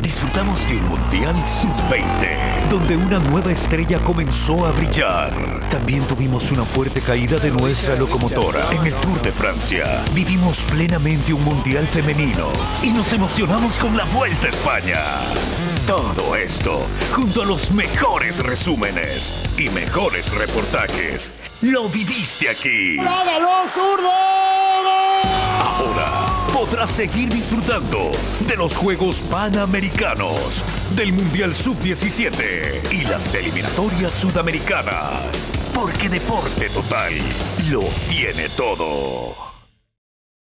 Disfrutamos de un Mundial Sub-20, donde una nueva estrella comenzó a brillar. También tuvimos una fuerte caída de nuestra locomotora en el Tour de Francia. Vivimos plenamente un Mundial femenino y nos emocionamos con la Vuelta a España. Todo esto, junto a los mejores resúmenes y mejores reportajes, lo viviste aquí. ¡Trágalo, zurdo! Ahora podrás seguir disfrutando de los Juegos Panamericanos, del Mundial Sub-17 y las eliminatorias sudamericanas. Porque Deporte Total lo tiene todo.